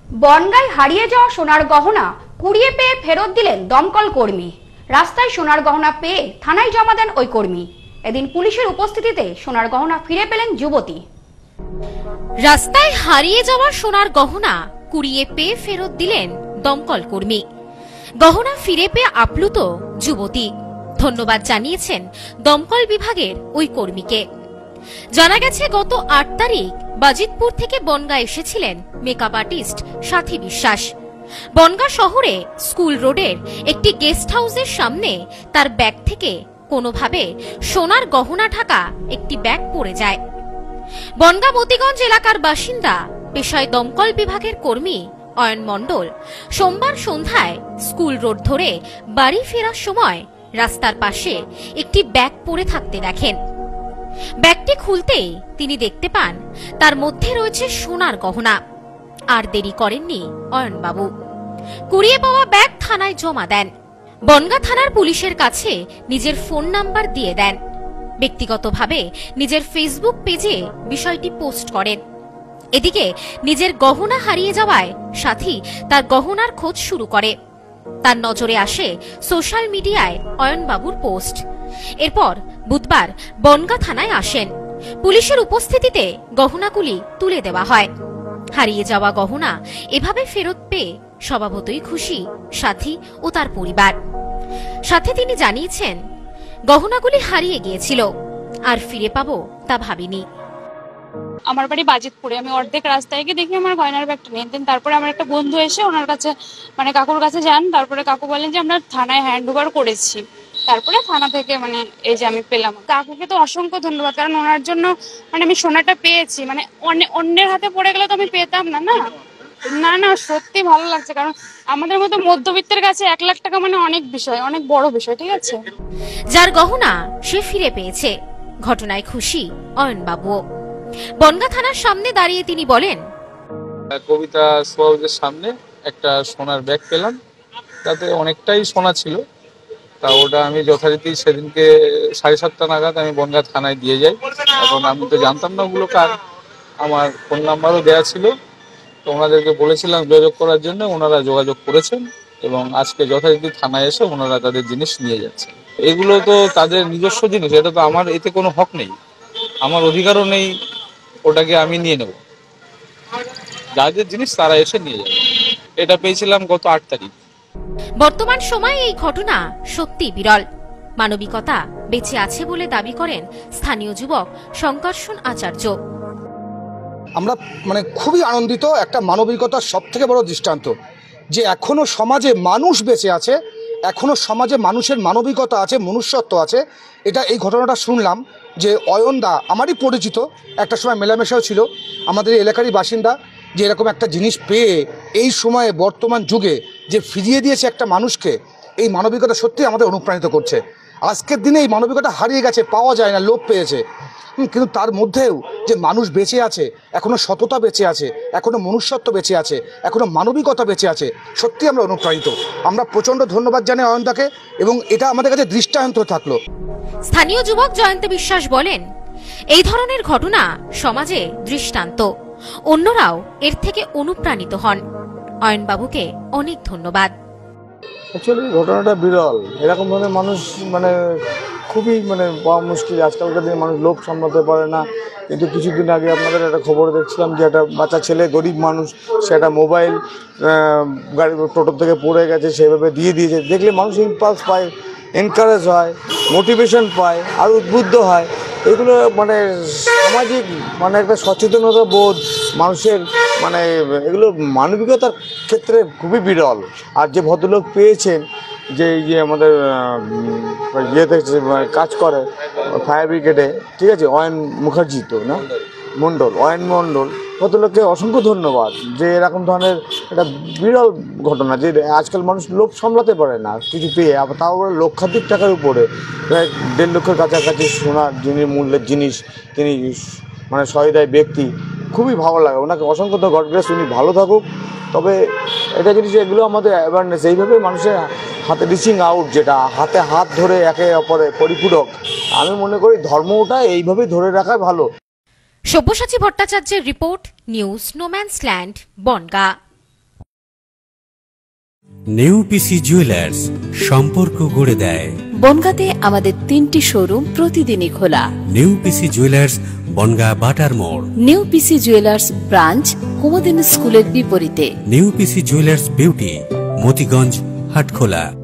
বনগাঁয় হারিয়ে যাওয়া সোনার গহনা কুড়িয়ে পেয়ে ফেরত দিলেন দমকল কর্মী। রাস্তায় সোনার গহনা পেয়ে থানায় জমা দেন ওই কর্মী। এদিন পুলিশের উপস্থিতিতে সোনার গহনা ফিরে পেলেন যুবতী। রাস্তায় হারিয়ে যাওয়া সোনার গহনা কুড়িয়ে পেয়ে ফেরত দিলেন দমকল কর্মী। গহনা ফিরে পেয়ে আপ্লুত যুবতী। ধন্যবাদ জানিয়েছেন দমকল বিভাগের ওই কর্মীকে। জানা গেছে গত ৮ তারিখ বাজিতপুর থেকে বনগাঁ এসেছিলেন মেকআপ আর্টিস্ট সাথী বিশ্বাস। বনগাঁ শহরে স্কুল রোডের একটি গেস্ট হাউসের সামনে তার ব্যাগ থেকে কোনোভাবে সোনার গহনা ঢাকা একটি ব্যাগ পড়ে যায়। বনগাঁ মতিগঞ্জ এলাকার বাসিন্দা, পেশায় দমকল বিভাগের কর্মী অয়ন মণ্ডল সোমবার সন্ধ্যায় স্কুল রোড ধরে বাড়ি ফেরার সময় রাস্তার পাশে একটি ব্যাগ পড়ে থাকতে দেখেন। ব্যাগটি খুলতেই তিনি দেখতে পান তার মধ্যে রয়েছে সোনার গহনা। আর দেরি করেননি অয়নবাবু, কুড়িয়ে পাওয়া ব্যাগ থানায় জমা দেন। বনগাঁ থানার পুলিশের কাছে নিজের ফোন নাম্বার দিয়ে দেন। ব্যক্তিগতভাবে নিজের ফেসবুক পেজে বিষয়টি পোস্ট করেন। এদিকে নিজের গহনা হারিয়ে যাওয়ায় সাথী তার গহনার খোঁজ শুরু করে। তার নজরে আসে সোশ্যাল মিডিয়ায় অয়নবাবুর পোস্ট। এরপর বুধবার বনগাঁ থানায় আসেন। পুলিশের উপস্থিতিতে গহনাগুলি তুলে দেওয়া হয়। হারিয়ে যাওয়া গহনা এভাবে ফেরত পেয়ে স্বভাবতই খুশি সাথী ও তার পরিবার। সাথে তিনি জানিয়েছেন, গহনাগুলি হারিয়ে গিয়েছিল, আর ফিরে পাবো তা ভাবিনি। আমার বাড়ি বাজিতপুরে, আমি অর্ধেক রাস্তায় গিয়ে দেখি আমার গয়নার ব্যাগটা নেই। দেন তারপরে আমার একটা বন্ধু এসে ওনার কাছে কাকুর কাছে যান। তারপরে কাকু বলেন যে আমরা থানায় হ্যান্ড ওভার করেছি। তারপরে থানা থেকে এই যে আমি পেলাম। কাকুকে তো অসংখ্য ধন্যবাদ, কারণ ওনার জন্য আমি সোনাটা পেয়েছি। অন্যের হাতে পড়ে গেলে তো আমি পেতাম না। না না, সত্যি ভালো লাগছে, কারণ আমাদের মতো মধ্যবিত্তের কাছে 1 লাখ টাকা অনেক বিষয়, অনেক বড় বিষয়। ঠিক আছে, যার গহনা সে ফিরে পেয়েছে, ঘটনায় খুশি অয়নবাবু। বনগাঁ থানার সামনে দাঁড়িয়ে তিনি বলেন, কবিতা হাউসের সামনে একটা সোনার ব্যাগ পেলাম, তাতে অনেকটাই সোনা ছিল। তা ওটা আমি যথারীতি সেদিনকে 7:30 নাগাদ আমি বনগাঁ থানায় দিয়ে যাই। এখন আমি তো জানতাম না ওগুলো কার, আমার ফোন নাম্বারও দেওয়া ছিল। তো ওনাদেরকে বলেছিলাম যোগাযোগ করার জন্য, ওনারা যোগাযোগ করেছেন এবং আজকে যথারীতি থানায় এসে ওনারা তাদের জিনিস নিয়ে যাচ্ছেন। এগুলো তো তাদের নিজস্ব জিনিস, এটা তো আমার এতে কোনো হক নেই, আমার অধিকারও নেই ওটাকে আমি নিয়ে নেব। যাদের জিনিস তারা এসে নিয়ে যাবে। এটা পেয়েছিলাম গত 8 তারিখ। বর্তমান সময়ে এই ঘটনা সত্যি বিরল। মানবিকতা বেঁচে আছে বলে দাবি করেন স্থানীয় যুবক শঙ্করসন আচার্য। আমরা খুবই আনন্দিত। একটা মানবিকতার সবথেকে বড় দৃষ্টান্ত যে এখনো সমাজে মানুষ বেঁচে আছে, এখনো সমাজে মানুষের মানবিকতা আছে, মনুষ্যত্ব আছে। এই ঘটনাটা শুনলাম যে অয়নদা আমারই পরিচিত, একটা সময় মেলামেশাও ছিল, আমাদের এলাকারই বাসিন্দা, যে এরকম একটা জিনিস পেয়ে এই সময়ে বর্তমান যুগে যে ফিরিয়ে দিয়েছে একটা মানুষকে, এই মানবিকতা সত্যি আমাদের অনুপ্রাণিত করছে। আজকের দিনে এই মানবিকতা হারিয়ে গেছে, পাওয়া যায় না, লোপ পেয়েছে। কিন্তু তার মধ্যেও যে মানুষ বেঁচে আছে, এখনো সততা বেঁচে আছে, এখনো মনুষ্যত্ব বেঁচে আছে, এখনো মানবিকতা বেঁচে আছে, সত্যি আমরা অনুপ্রাণিত। আমরা প্রচণ্ড ধন্যবাদ জানাই অয়নদাকে, এবং এটা আমাদের কাছে দৃষ্টান্ত থাকলো। স্থানীয় যুবক জয়ন্ত বিশ্বাস বলেন, এই ধরনের ঘটনা সমাজে দৃষ্টান্ত, অন্যরাও এর থেকে অনুপ্রাণিত হন। অয়নবাবুকে অনেক ধন্যবাদ। অ্যাকচুয়ালি ঘটনাটা বিরল, এরকম ধরনের মানুষ খুবই পাওয়া মুশকিল। আজকালকার দিনে মানুষ লোভ সামলাতে পারে না। কিন্তু কিছুদিন আগে আপনাদের একটা খবর দেখছিলাম যে একটা বাচ্চা ছেলে, গরিব মানুষ, সে একটা মোবাইল গাড়ি টোটো থেকে পড়ে গেছে, সেভাবে দিয়ে দিয়েছে। দেখলে মানুষ ইম্পালস পায়, এনকারেজ হয়, মোটিভেশন পায়, আর উদ্বুদ্ধ হয়। এগুলো সামাজিক একটা সচেতনতা বোধ মানুষের, এগুলো মানবিকতার ক্ষেত্রে খুবই বিরল। আর যে ভদ্রলোক পেয়েছেন, যে আমাদের ইয়েতে কাজ করে ফায়ার ব্রিগেডে, ঠিক আছে, অয়ন মুখার্জি তো না, অয়ন মণ্ডল, ভদ্রলোককে অসংখ্য ধন্যবাদ। যে এরকম ধরনের একটা বিরল ঘটনা, যে আজকাল মানুষ লোভ সামলাতে পারে না কিছু পেয়ে, তাও লক্ষাধিক টাকার উপরে, প্রায় 1.5 লক্ষের কাছাকাছি সোনার মূল্যের জিনিস তিনি সহৃদয় ব্যক্তি। খুবই ভালো লাগে ওনাকে, অসংখ্য গড ব্লেস, উনি ভালো থাকুক। তবে এটা জিনিস, এগুলো আমাদের অ্যাওয়ারনেস, এইভাবে মানুষের হাতে রিচিং আউট, যেটা হাতে হাত ধরে একে অপরে পরিপূরক। আমি মনে করি ধর্মটা এইভাবেই ধরে রাখা ভালো। সব্যসাচী ভট্টাচার্যের report, news no man's land, Bongaon. New PC jewellers, সম্পর্ক গড়ে দেয়। বনগাঁতে আমাদের 3টি শোরুম প্রতিদিনই খোলা। নিউ পিসি জুয়েলার্স, বনগাঁ বাটার মোড়। New PC jewellers branch Kumudini স্কুলের বিপরীতে। New PC jewellers beauty, Motiganj, Hatkhola.